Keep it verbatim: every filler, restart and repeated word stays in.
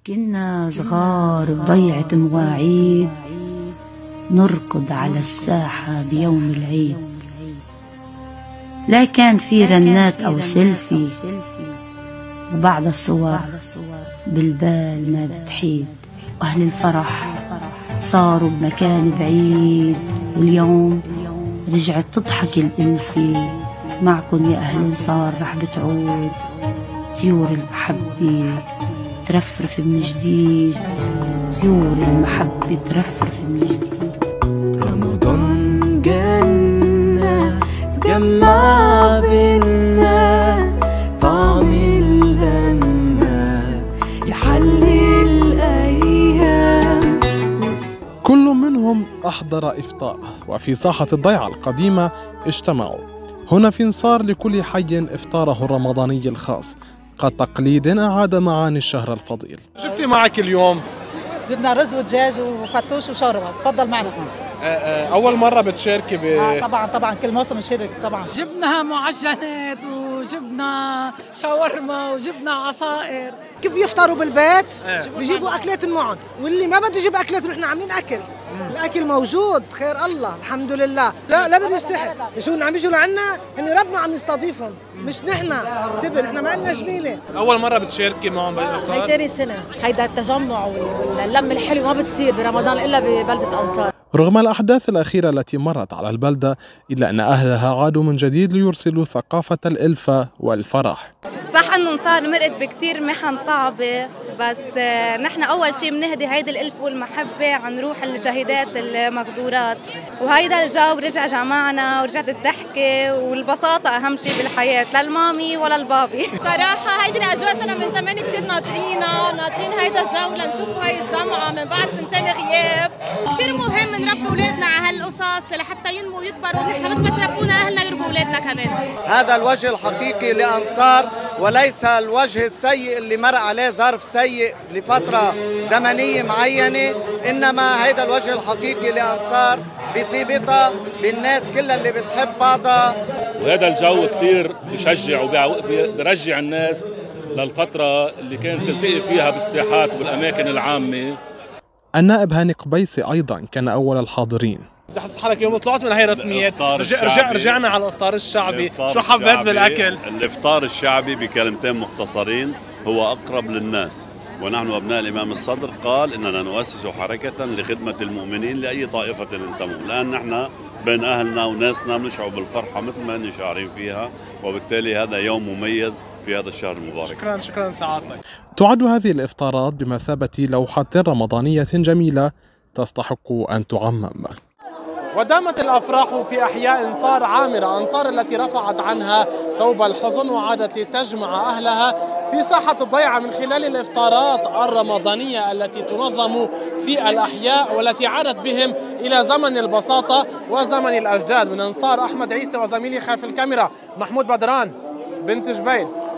كنا صغار بضيعة مواعيد، نركض على الساحة بيوم العيد. لا كان في رنات أو سيلفي، وبعض الصور بالبال ما بتحيد. وأهل الفرح صاروا بمكان بعيد، واليوم رجعت تضحك الألفي. معكن يا أهل صار رح بتعود طيور المحبة ترفرف من جديد، طيور المحبة ترفرف من جديد. رمضان جنة تجمع بينا، طعم اللمة يحلي الأيام. كل منهم أحضر إفطار، وفي ساحة الضيعة القديمة اجتمعوا. هنا في انصار لكل حي إفطاره الرمضاني الخاص، كتقليد أعاد معاني الشهر الفضيل. جبتي معك اليوم؟ جبنا رز ودجاج وفتوش وشوربه. تفضل معنا. أول مرة بتشاركي ب آه طبعا طبعا كل موسم نشارك طبعا. جبنا معجنات وجبنا شاورما وجبنا عصائر. كيف بيفطروا بالبيت بيجيبوا اكلات معهم، واللي ما بده يجيب اكلات نحن عاملين اكل. الاكل موجود خير الله الحمد لله. لا لا بده يستحق. شو عم يجوا لعنا هن ربنا عم يستضيفهم مش نحن. انتبه نحن ما لنا جميله. اول مره بتشاركي معهم بالافطار؟ هي ثاني سنه. هيدا التجمع واللم الحلو ما بتصير برمضان الا ببلده انصار. رغم الأحداث الأخيرة التي مرت على البلدة، إلا أن أهلها عادوا من جديد ليرسلوا ثقافة الألفة والفرح. صح انه انصار مرقت بكتير محن صعبة، بس نحن أول شيء بنهدي هيدي الألفة والمحبة عن روح الشهيدات المغدورات، وهيدا الجو رجع جمعنا ورجعت الضحكة والبساطة أهم شيء بالحياة، لا المامي ولا البابي. صراحة هيدي الأجواء صرنا من زمان كتير ناطرينها، ناطرين هيدا الجو لنشوف هاي الجمعة من بعد سنتين غياب. كتير مهم نربي أولادنا على هالقصص لحتى ينموا ويكبروا، ونحن مثل ما تربونا أهلنا يربوا أولادنا كمان. هذا الوجه الحقيقي لأنصار، وليس الوجه السيء اللي مر عليه ظرف سيء لفترة زمنية معينة، إنما هذا الوجه الحقيقي لأنصار بطيبتها بالناس كلها اللي بتحب بعضها. وهذا الجو كتير بشجع وبرجع الناس للفترة اللي كانت تلتقي فيها بالساحات والأماكن العامة. النائب هاني قبيسي أيضا كان أول الحاضرين. إذا حسيت حالك اليوم طلعت من هي رسميات، رجع, رجع رجعنا على الإفطار الشعبي، الإفطار شو حبيت الشعبي بالأكل؟ الإفطار الشعبي بكلمتين مختصرين هو أقرب للناس، ونحن أبناء الإمام الصدر قال إننا نؤسس حركة لخدمة المؤمنين لأي طائفة انتموا، لأن نحن بين أهلنا وناسنا بنشعر بالفرحة مثل ما هن شاعرين فيها، وبالتالي هذا يوم مميز في هذا الشهر المبارك. شكرا شكرا سعادتك. تعد هذه الإفطارات بمثابة لوحة رمضانية جميلة تستحق أن تعمم. ودامت الأفراح في أحياء انصار عامرة، أنصار التي رفعت عنها ثوب الحزن وعادت لتجمع أهلها في ساحة الضيعة من خلال الإفطارات الرمضانية التي تنظم في الأحياء، والتي عادت بهم إلى زمن البساطة وزمن الأجداد. من انصار أحمد عيسى وزميلي خلف الكاميرا محمود بدران، بنت جبيل.